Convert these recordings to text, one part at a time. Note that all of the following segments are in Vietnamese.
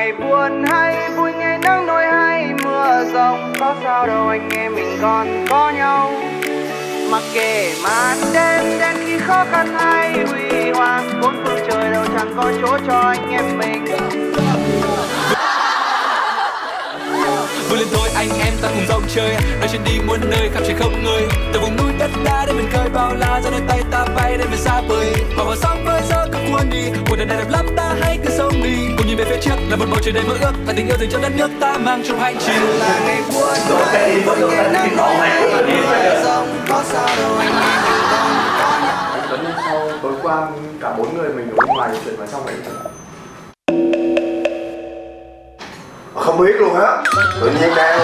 ngày buồn hay vui, ngày nắng nỗi hay mưa rông, có sao đâu anh em mình còn có nhau. Mặc kệ màn đêm đến khi khó khăn hay huy hoàng, bốn phương trời đâu chẳng có chỗ cho anh em mình. Vui lên thôi anh em ta cùng rong chơi, nơi trên đi muôn nơi khắp trời không ngơi. Từ vùng núi đất đá để mình khơi bao la, ra đôi tay ta bay để mình xa vời. Mà vào sóng với gió cứ cuốn đi, cuộc đời này đẹp lắm ta hãy cứ sống đi. Cùng nhìn về phía trước là một bầu trời đầy mơ ước, là tình yêu dành cho đất nước ta mang trong hành trình. Là ngày buồn hay vui, ngày nắng nỗi hay mưa rông, có sao đâu anh em mình còn có nhau. Tuấn sau tối qua cả 4 người mình ở ngoài chuyện vào trong vậy. Không biết luôn á, tự nhiên đang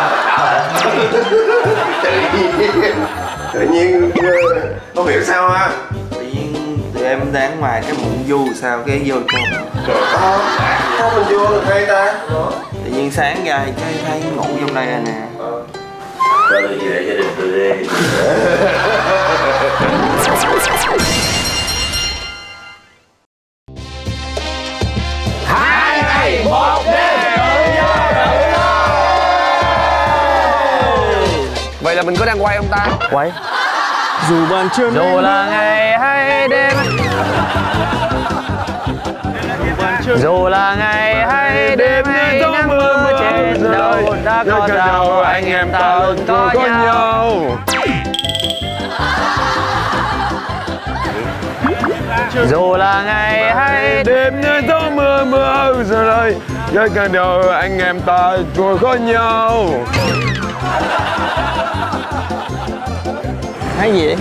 tự nhiên không hiểu sao ha. Tự nhiên tụi em đang ngoài cái bụng du sao cái vô trong. Trời ơi, sao mình vô được đây ta? Tự nhiên sáng ra cái thấy ngủ trong đây rồi nè. Cho tôi gì để gia đình tôi đi. 2 ngày 1 đêm. Vậy là mình có đang quay không ta? Quay. Dù ban trưa Dù là ngày hay đêm, dù là ngày hay đêm hay nắng mưa trên đầu, đã có đâu anh em ta luôn có nhau. Dù là ngày hay đêm như gió mưa mưa rơi, đã có đâu anh em ta luôn có nhau. thấy gì vậy?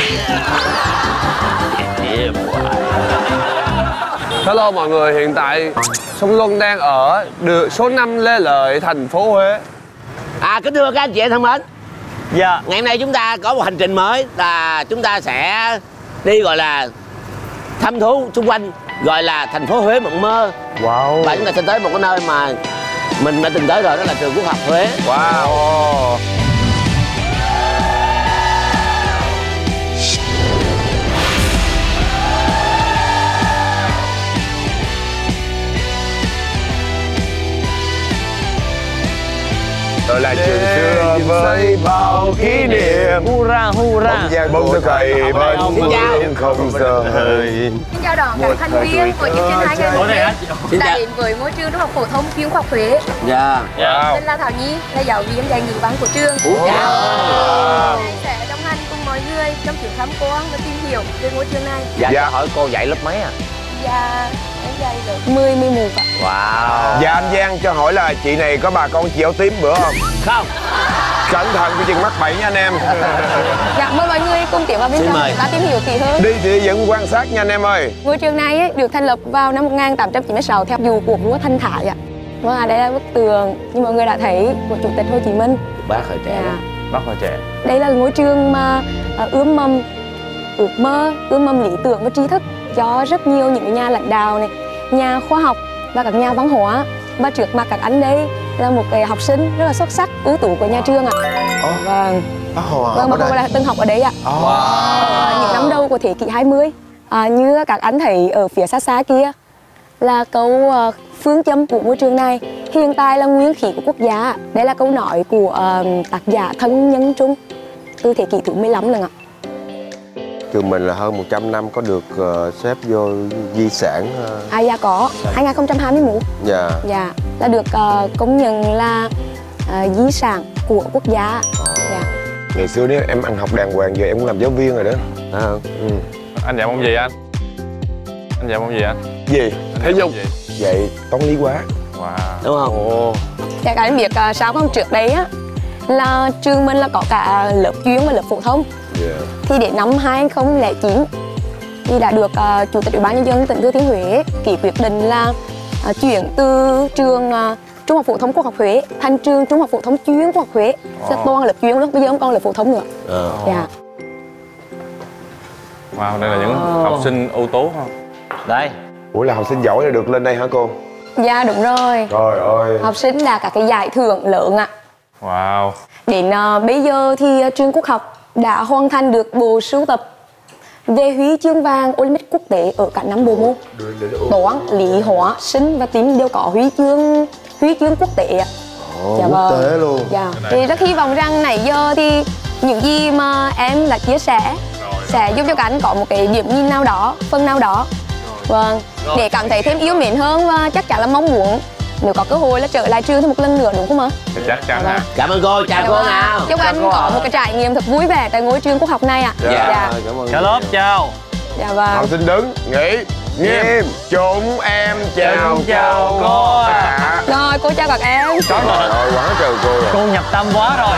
Hello mọi người, hiện tại Song Luân đang ở số 5 Lê Lợi, thành phố Huế. Kính thưa các anh chị em thân mến. Dạ. Ngày hôm nay chúng ta có một hành trình mới là chúng ta sẽ đi gọi là thăm thú xung quanh, gọi là thành phố Huế mộng mơ. Wow. Và chúng ta sẽ tới một cái nơi mà mình đã từng tới rồi, đó là trường Quốc học Huế. Wow. Rồi là trường xưa với bao kỷ niệm, Hurra hurra. không gian bóng tôi cày bên không giờ hơi. Xin chào đoàn các thành viên của chương trình 2 ngày 1 đêm đã đến với ngôi trường Trung học phổ thông chuyên Quốc học Huế. Dạ. Tên là Thảo Nhi, là giáo viên dạy ngữ văn của trường. Sẽ đồng hành cùng mọi người trong chuyến tham quan và tìm hiểu về ngôi trường này. Dạ. Hỏi cô dạy lớp mấy à? Dạ, em dạy được 10, 11 ạ. Wow. Dạ anh Giang cho hỏi là chị này có bà con chị áo tím bữa không? Không. Cẩn thận cái chừng mắc bẫy nha anh em. Dạ, mời mọi người cùng tiến vào bên trong và tìm hiểu kỹ hơn. Đi thì dẫn quan sát nha anh em ơi. Ngôi trường này ấy, được thành lập vào năm 1896 theo dụ của vua Thanh Thái ạ. Vâng, đây là bức tường như mọi người đã thấy của Chủ tịch Hồ Chí Minh. Bác hồi trẻ. Dạ. Bác hồi trẻ. Đây là ngôi trường mà ươm mầm ước mơ, ươm mầm lý tưởng và tri thức cho rất nhiều những nhà lãnh đạo này, nhà khoa học và các nhà văn hóa. Và trước mặt các anh đây là một cái học sinh rất là xuất sắc, ưu tú của nhà trường ạ. Vâng. Vâng, mà cô là từng học ở đây ạ. Những năm đầu của thế kỷ 20. Như các anh thấy ở phía xa xa kia là câu phương châm của ngôi trường này: hiện tại là nguyên khí của quốc gia. Đây là câu nói của tác giả Thân Nhân Trung từ thế kỷ thứ 15 lần ạ. Trường mình là hơn 100 năm có được xếp vô di sản. Dạ có, 2021. Dạ. Dạ, là được công nhận là di sản của quốc gia. Dạ. Ngày xưa nếu em ăn học đàng hoàng, giờ em cũng làm giáo viên rồi đó. Anh dạy môn gì anh? Anh dạy môn gì anh? Gì? Thể dục. Vậy toán lý hóa. Wow. Đúng không? Dạ, các anh biết sao không, trước đấy á là trường mình là có cả lớp chuyên và lớp phổ thông. Thì đến năm 2009 thì đã được Chủ tịch Ủy ban Nhân dân tỉnh Thừa Thiên Huế ký quyết định là chuyển từ trường Trung học phổ thông Quốc học Huế thành trường Trung học phổ thông chuyên Quốc học Huế. Sẽ toàn lớp chuyên luôn, bây giờ không còn lớp phổ thông nữa. Dạ. Wow, đây là những học sinh ưu tú không? Đây. Ủa là học sinh giỏi là được lên đây hả cô? Dạ đúng rồi. Trời ơi. Học sinh là các cái giải thưởng lớn ạ. Wow. Đến bây giờ thì trường Quốc học đã hoàn thành được bộ sưu tập về huy chương vàng Olympic quốc tế ở cả 5 bộ môn. Toán, lý, hóa, sinh và tín đều có huy chương quốc tế ạ. Dạ quốc tế luôn. Dạ. Thì rất hy vọng rằng nãy giờ thì những gì mà em đã chia sẻ sẽ giúp cho các anh có một cái điểm nhìn nào đó, phần nào đó. Vâng, để cảm thấy thêm yêu mến hơn và chắc chắn là mong muốn nếu có cơ hội là trở lại trường thêm một lần nữa, đúng không ạ? Chắc chắn ạ. Cảm ơn cô, chào cô nào. Chúc anh có một cái trải nghiệm thật vui vẻ tại ngôi trường quốc học này ạ. Dạ, cảm ơn. Cả lớp chào. Dạ vâng. Học sinh đứng, nghỉ, nghiêm. Chúng em chào cô ạ. Rồi, cô chào các em. Trời ơi, quá trời cô rồi. Cô nhập tâm quá rồi.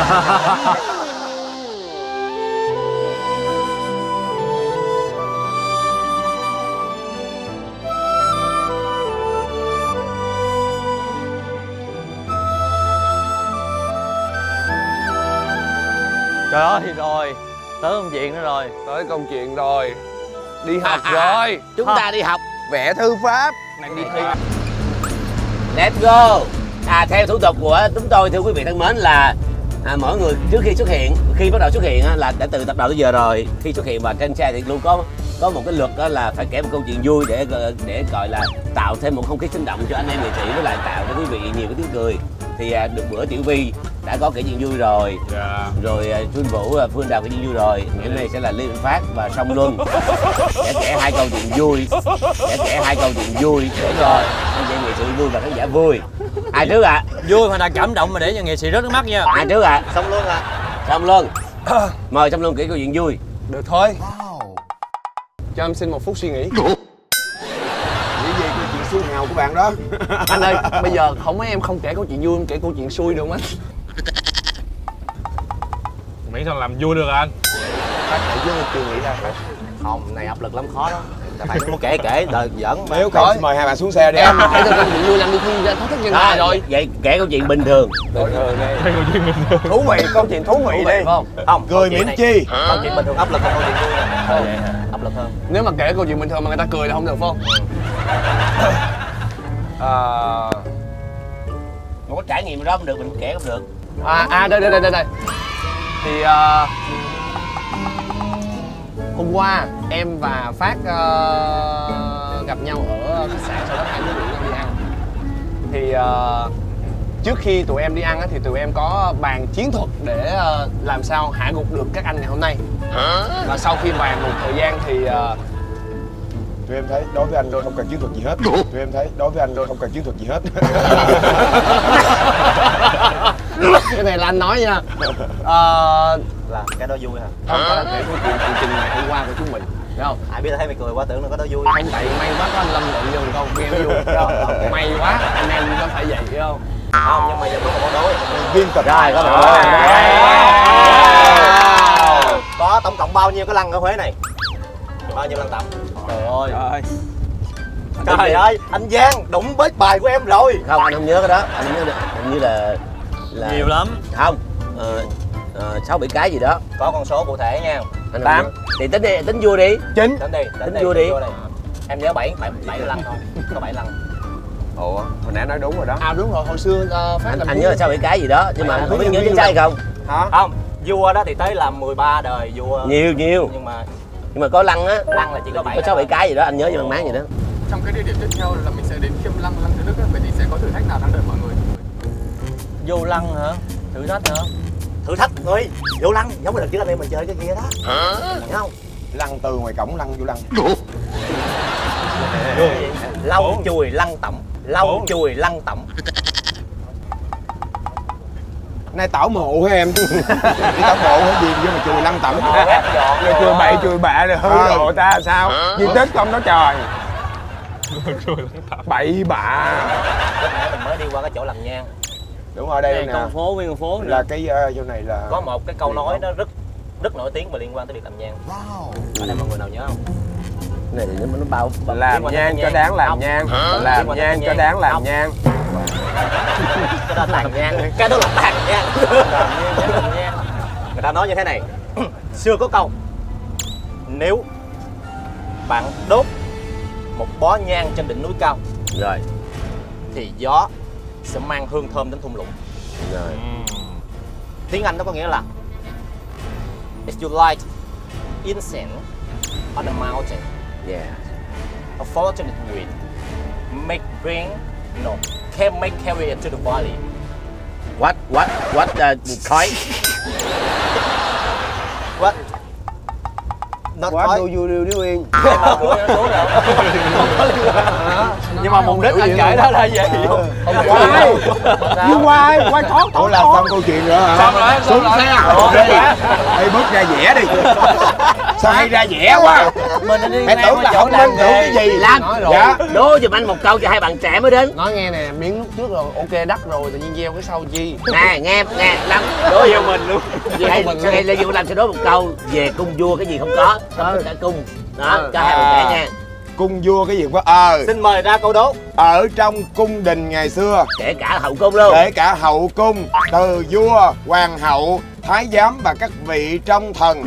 Trời ơi, rồi tới công chuyện nữa rồi. Tới công chuyện rồi. Đi học rồi. Chúng ta đi học. Vẽ thư pháp. Đang đi thi. Let's go. Theo thủ tục của chúng tôi, thưa quý vị thân mến, là mỗi người trước khi xuất hiện, khi bắt đầu xuất hiện là đã từ tập đầu tới giờ rồi. Khi xuất hiện và trên xe thì luôn có một cái luật đó là phải kể một câu chuyện vui để gọi là tạo thêm một không khí sinh động cho anh em nghệ sĩ, với lại tạo cho quý vị nhiều cái tiếng cười. Thì được bữa Tiểu Vi đã có kể chuyện vui rồi, rồi Phương Vũ, Phương Đào kể chuyện vui rồi. Ngày hôm nay sẽ là Lê Minh Phát và Song Luân sẽ kể hai câu chuyện vui, để rồi anh chị nghệ sĩ vui và khán giả vui. Ai trước ạ? Vui mà là cảm động mà để cho nghệ sĩ rớt nước mắt nha. Ai trước ạ? Song Luân ạ. Song Luân. Mời Song Luân kể câu chuyện vui. Được thôi. Cho em xin một phút suy nghĩ. Nghĩ gì câu chuyện xui nghèo của bạn đó. Anh ơi, bây giờ không mấy em không kể câu chuyện vui, em kể câu chuyện xui được không anh? Miễn sao làm vui được anh. Phát kể chứ chưa nghĩ ra. Không, này áp lực lắm, khó đó. Phải muốn kể đời giỡn. Nếu không mời hai bạn xuống xe đi. Em kể câu chuyện vui làm đi thi ra thách thức nhân tài rồi. Vậy kể câu chuyện bình thường. Câu chuyện bình thường. Thú vị, câu chuyện thú vị đi. Không, Cười miễn chi. câu chuyện bình thường áp lực hơn câu chuyện vui. Áp lực hơn. Nếu mà kể câu chuyện bình thường mà người ta cười là không được phải không? Một cái trải nghiệm đó không được, mình kể không được. Đây. Thì hôm qua em và Phát gặp nhau ở khách sạn, sau đó hai đứa rủ nhau đi ăn. Thì trước khi tụi em đi ăn thì tụi em có bàn chiến thuật để làm sao hạ gục được các anh ngày hôm nay. Và sau khi bàn một thời gian thì tụi em thấy đối với anh không cần chiến thuật gì hết. Cái này là anh nói nha. Là cái đó vui hả? Không, có là kể câu chuyện chương trình ngày hôm qua của chúng mình, thấy không? Ai biết thấy mày cười quá tưởng là có đó vui. Không, tại may quá có anh Lâm Định vô câu game vui, thấy không? May quá, anh em có phải vậy phải không? Không, nhưng mà giờ có một câu đối. Viên tập Rồi, có một Có tổng cộng bao nhiêu cái lăng ở Huế này? Bao nhiêu lăng tẩm? Trời ơi. Trời ơi, anh Giang đụng bết bài của em rồi. Không, anh không nhớ cái đó. Anh nhớ được, hình như là Nhiều lắm. Không, 6-7 cái gì đó. Có con số cụ thể nha. 8. Thì tính đi, tính vui đi. 9. Tính vui đi. Em nhớ 7 lăng thôi. Có 7 lăng. Ủa, hồi nãy nói đúng rồi đó. Đúng rồi, hồi xưa Phát làm anh nhớ là 6-7 cái gì đó, nhưng mà không biết nhớ chính xác không? Hả? Không, vua đó thì tới làm 13 đời vua. Nhiều. Nhưng mà có lăng á. Lăng là chỉ có 7. Có 6-7 cái gì đó, anh nhớ như máng gì đó. Trong cái địa điểm tiếp theo là mình sẽ đến Khiêm Lăng, Lăng Từ Đức á. Vậy thì sẽ có thử thách nào đang đợi mọi người? Vô lăng hả? Thử thách hả? Thử thách thôi. Vô lăng, giống như lần trước anh em mình chơi cái kia đó. Hiểu không? Lăng từ ngoài cổng lăng vô lăng. Lau chùi lăng tẩm. Lau chùi lăng tẩm. Nay tảo mộ hả em? Cái tảo mộ hả gì vô mà chùi lăng tẩm? Rồi chùi bậy chùi bạ rồi hư đồ ta sao? Di tích không đó trời. Bậy bạ. Lúc nãy mình mới đi qua cái chỗ làm nhang. Đúng rồi, đây nè. Con phố, nguyên con phố là cái chỗ này là có một cái câu nói nó rất nổi tiếng và liên quan tới việc làm nhang. Ở đây mọi người nào nhớ không? Cái này thì nó bao làm nhang cho đáng làm nhang, làm nhang cho đáng làm nhang. Cái đó là tàn nhang, cái đó là tàn nhang. Người ta nói như thế này. Xưa có câu, nếu bạn đốt một bó nhang trên đỉnh núi cao rồi thì gió sẽ mang hương thơm đến thung lũng. Rồi. Tiếng Anh nó có nghĩa là if you light incense on a mountain. Yeah. A fortunate wind can make carry it to the valley. What coin? What? Not Quá coin. đu du điêu điếu yên. Nhưng mà mục đích anh kể đó là gì? Quay nhưng quay thoát. Ủa là xong câu chuyện nữa hả? Xong rồi, xuống xe. Ê bước ra vẽ đi. Sao hay ra vẽ quá? Mình đi Mày tưởng là không nên tưởng cái gì? Lam, Dạ. đố giùm anh một câu cho hai bạn trẻ mới đến. Nói nghe nè, miếng lúc trước rồi ok đắt rồi, tự nhiên gieo cái sau chi? Nè, nghe Lam, đố vô mình luôn. Hay là vô Lam sẽ đố một câu về cung vua cái gì không có, tất cả cung. Đó, cho hai bạn trẻ nha. Cung vua cái gì quá Xin mời ra câu đố. ở trong cung đình ngày xưa, Kể cả hậu cung luôn. kể cả hậu cung, từ vua, hoàng hậu, thái giám và các vị trong thần,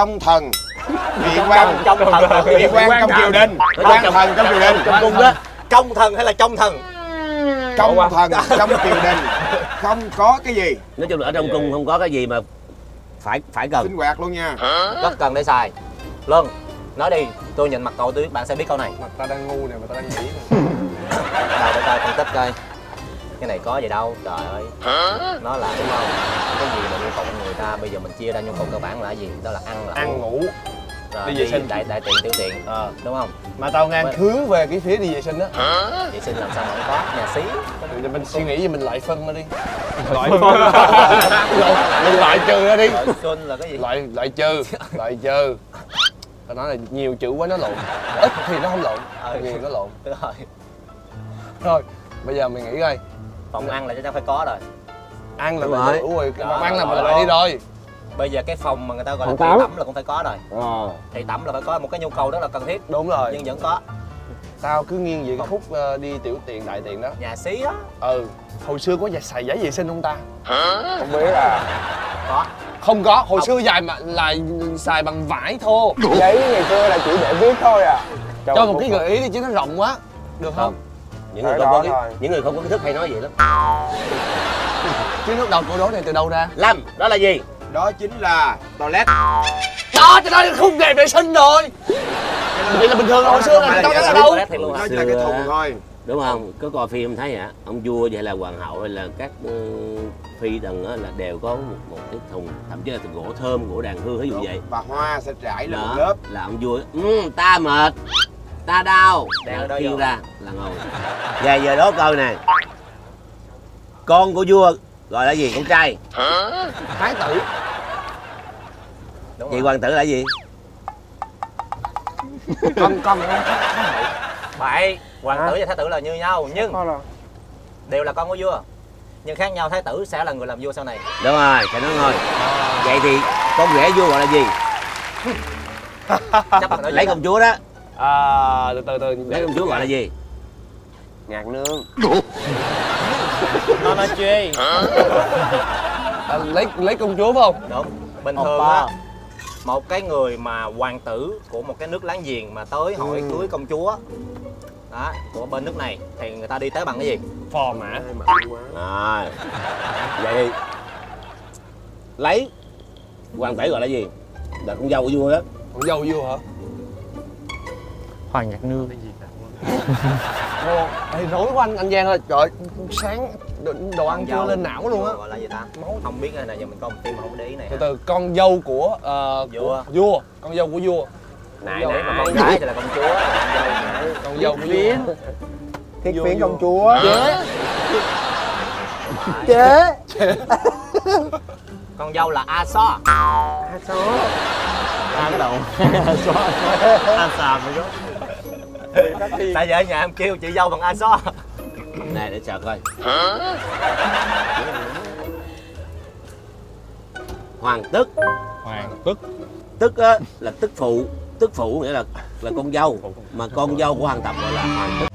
vị quan Trong thần. vị quan trong triều đình, quan thần trong triều đình, Trong cung đó. Trong thần hay là trong thần? trong thần trong triều đình không có cái gì. Nói chung là ở trong cung không có cái gì mà phải cần. Sinh hoạt luôn nha. Rất cần để xài. Luân, nói đi, tôi nhìn mặt cậu tôi biết bạn sẽ biết câu này. Mặt ta đang ngu nè, mà ta đang nghĩ nè. Nào để coi phân tích coi. Cái này có gì đâu, trời ơi. Nó là đúng không? Cái gì mà nhu cầu của người ta bây giờ mình chia ra nhu cầu cơ bản là gì? Đó là ăn, là Ăn ngủ. rồi đi vệ sinh. đại tiện tiểu tiện, đúng không? Mà tao ngang hướng về cái phía đi vệ sinh á. Vệ sinh làm sao mà không có, nhà xí. Thì mình suy nghĩ gì mình loại phân nó đi. Loại phân. Mình loại trừ nó đi. Xuân là cái gì? Loại trừ. Tao nói là nhiều chữ quá nó lộn. Ít thì nó không lộn, nhiều nó lộn. Rồi. Thôi, bây giờ mình nghĩ coi. Phòng ăn là chắc chắn phải có rồi. Ăn là Đúng mình rồi. đủ rồi, Rồi, ăn là mình rồi, loại đi rồi. Bây giờ cái phòng mà người ta gọi là Phòng thị tắm. tẩm là cũng phải có rồi. Thị tẩm là phải có một cái nhu cầu rất là cần thiết. Đúng rồi. Nhưng vẫn có. Tao cứ nghiêng về cái khúc đi tiểu tiện đại tiện đó. Nhà xí đó. Hồi xưa có xài giấy vệ sinh không ta? Không biết à. Có. Không có, hồi xưa dài mà là xài bằng vải thô. Giấy ngày xưa là chỉ để viết thôi à. Cho một cái gợi ý đi chứ nó rộng quá. Được không? Những người không có kiến thức hay nói vậy lắm. Chứ lúc đầu câu đố này từ đâu ra? Lâm, đó là gì? Đó chính là toilet. Đó, cho nên không đẹp vệ sinh rồi. Vậy là bình thường hồi xưa là tao ở đâu? Nó chỉ là cái thùng thôi. Đúng không? Có coi phim thấy hả? Ông vua vậy là hoàng hậu hay là các phi tần á là đều có một cái thùng, thậm chí là từ gỗ thơm, gỗ đàn hương ví dụ vậy. Và hoa sẽ trải lên một Đó, lớp. là ông vua ta mệt, ta đau, Đàn ở đó kêu vô. ra là ngồi. Và giờ đố câu nè. Con của vua gọi là gì? Con trai. Thái tử. Đúng Vậy rồi. hoàng tử là gì? Con Bậy, hoàng tử và thái tử là như nhau nhưng đều là con của vua. Nhưng khác nhau, thái tử sẽ là người làm vua sau này. Đúng rồi, phải nói thôi. Vậy thì con rể vua gọi là gì? Chắc là nói Lấy công chúa đó. từ Lấy công chúa gọi là gì? Ngạc nương. nó nói chi. lấy công chúa phải không? Đúng. Bình thường á, một cái người mà hoàng tử của một cái nước láng giềng mà tới hỏi cưới công chúa đó của bên nước này thì người ta đi tới bằng cái gì? Phò mã. Rồi. Vậy thì lấy hoàng tử gọi là gì? Là con dâu của vua đó. Con dâu vua hả? Hoàng Nhạc Nương. Ê, rối của anh Giang ơi. Trời, sáng đồ ăn chưa lên não luôn á. Gọi là gì ta? Không biết này giờ mình coi một phim mà không để ý này. Từ con dâu của vua. Con dâu của vua. Này mà con gái thì là công chúa, Con dâu của vua. Thiết phiến công chúa. Chế. Con dâu là A So. Cái đầu. A Sò phải đó. Tại giờ ở nhà em kêu chị dâu bằng A So. Này để chờ coi. Hoàng tức. Tức á là tức phụ nghĩa là con dâu, mà con dâu của hoàng tộc gọi là hoàng tức.